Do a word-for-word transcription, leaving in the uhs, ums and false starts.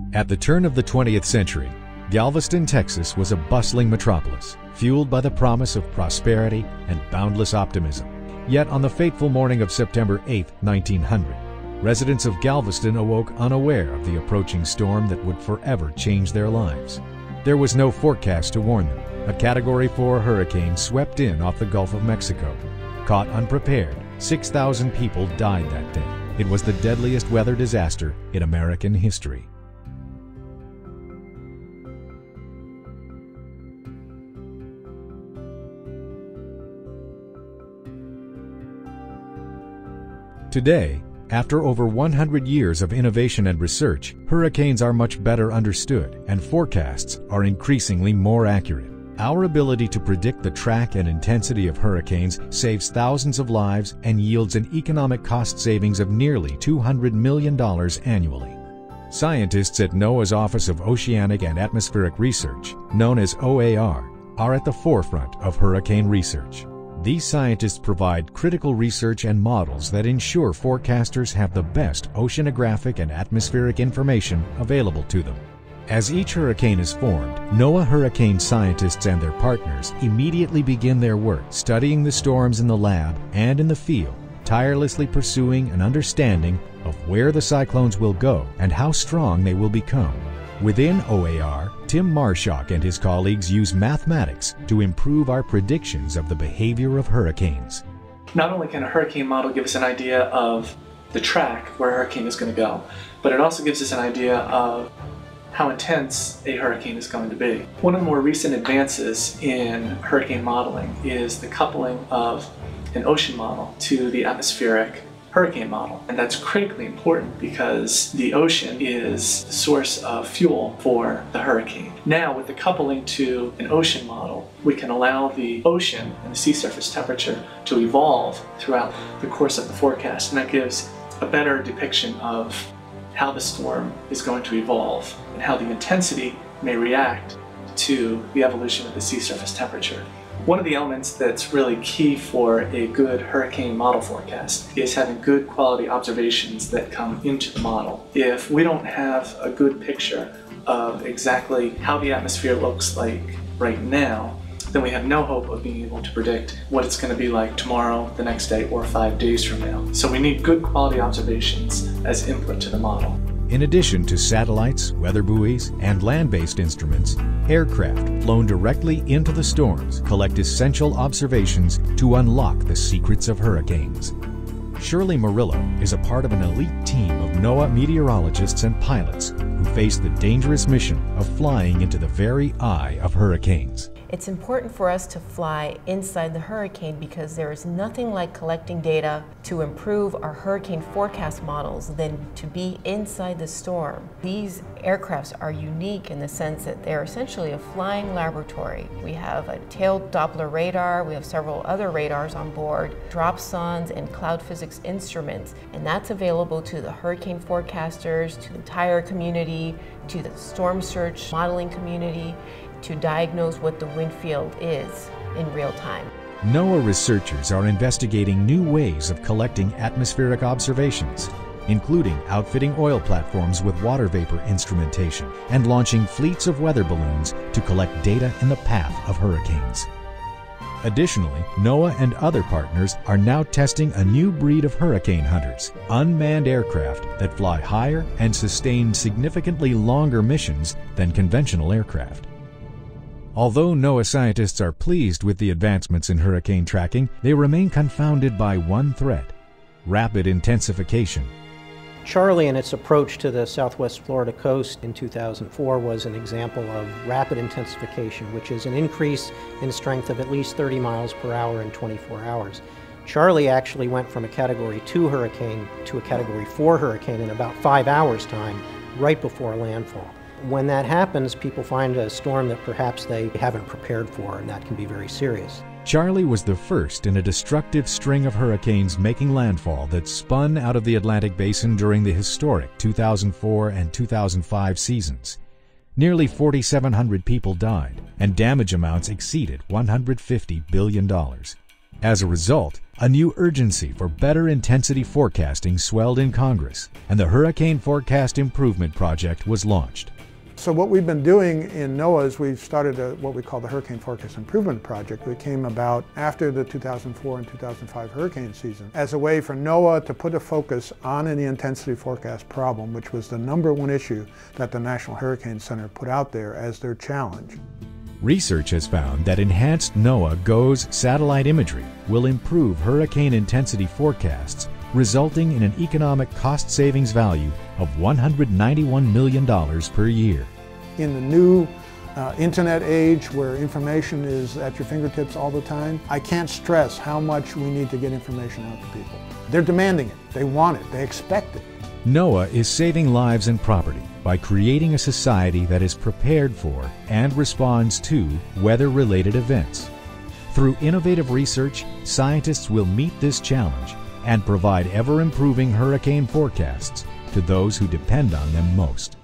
At the turn of the twentieth century, Galveston, Texas was a bustling metropolis, fueled by the promise of prosperity and boundless optimism. Yet on the fateful morning of September eighth, nineteen hundred, residents of Galveston awoke unaware of the approaching storm that would forever change their lives. There was no forecast to warn them. A Category four hurricane swept in off the Gulf of Mexico. Caught unprepared, six thousand people died that day. It was the deadliest weather disaster in American history. Today, after over one hundred years of innovation and research, hurricanes are much better understood and forecasts are increasingly more accurate. Our ability to predict the track and intensity of hurricanes saves thousands of lives and yields an economic cost savings of nearly two hundred million dollars annually. Scientists at NOAA's Office of Oceanic and Atmospheric Research, known as O A R, are at the forefront of hurricane research. These scientists provide critical research and models that ensure forecasters have the best oceanographic and atmospheric information available to them. As each hurricane is formed, NOAA hurricane scientists and their partners immediately begin their work studying the storms in the lab and in the field, tirelessly pursuing an understanding of where the cyclones will go and how strong they will become. Within O A R, Tim Marshock and his colleagues use mathematics to improve our predictions of the behavior of hurricanes. Not only can a hurricane model give us an idea of the track where a hurricane is going to go, but it also gives us an idea of how intense a hurricane is going to be. One of the more recent advances in hurricane modeling is the coupling of an ocean model to the atmospheric hurricane model. And that's critically important because the ocean is the source of fuel for the hurricane. Now, with the coupling to an ocean model, we can allow the ocean and the sea surface temperature to evolve throughout the course of the forecast, and that gives a better depiction of how the storm is going to evolve and how the intensity may react to the evolution of the sea surface temperature. One of the elements that's really key for a good hurricane model forecast is having good quality observations that come into the model. If we don't have a good picture of exactly how the atmosphere looks like right now, then we have no hope of being able to predict what it's going to be like tomorrow, the next day, or five days from now. So we need good quality observations as input to the model. In addition to satellites, weather buoys, and land-based instruments, aircraft flown directly into the storms collect essential observations to unlock the secrets of hurricanes. Shirley Murillo is a part of an elite team of NOAA meteorologists and pilots who face the dangerous mission of flying into the very eye of hurricanes. It's important for us to fly inside the hurricane because there is nothing like collecting data to improve our hurricane forecast models than to be inside the storm. These aircrafts are unique in the sense that they're essentially a flying laboratory. We have a tailed Doppler radar, we have several other radars on board, dropsondes and cloud physics instruments, and that's available to the hurricane forecasters, to the entire community, to the storm surge modeling community, to diagnose what the wind field is in real time. NOAA researchers are investigating new ways of collecting atmospheric observations, including outfitting oil platforms with water vapor instrumentation and launching fleets of weather balloons to collect data in the path of hurricanes. Additionally, NOAA and other partners are now testing a new breed of hurricane hunters, unmanned aircraft that fly higher and sustain significantly longer missions than conventional aircraft. Although NOAA scientists are pleased with the advancements in hurricane tracking, they remain confounded by one threat: rapid intensification. Charley and its approach to the southwest Florida coast in two thousand four was an example of rapid intensification, which is an increase in strength of at least thirty miles per hour in twenty-four hours. Charley actually went from a Category two hurricane to a Category four hurricane in about five hours' time, right before landfall. When that happens, people find a storm that perhaps they haven't prepared for, and that can be very serious. Charley was the first in a destructive string of hurricanes making landfall that spun out of the Atlantic Basin during the historic two thousand four and two thousand five seasons. Nearly four thousand seven hundred people died, and damage amounts exceeded one hundred fifty billion dollars. As a result, A new urgency for better intensity forecasting swelled in Congress, and the Hurricane Forecast Improvement Project was launched. So what we've been doing in NOAA is we've started a, what we call the Hurricane Forecast Improvement Project, that came about after the two thousand four and two thousand five hurricane season, as a way for NOAA to put a focus on the intensity forecast problem, which was the number one issue that the National Hurricane Center put out there as their challenge. Research has found that enhanced NOAA GOES satellite imagery will improve hurricane intensity forecasts, resulting in an economic cost savings value of one hundred ninety-one million dollars per year. In the new uh, internet age where information is at your fingertips all the time, I can't stress how much we need to get information out to people. They're demanding it, they want it, they expect it. NOAA is saving lives and property by creating a society that is prepared for and responds to weather-related events. Through innovative research, scientists will meet this challenge and provide ever-improving hurricane forecasts to those who depend on them most.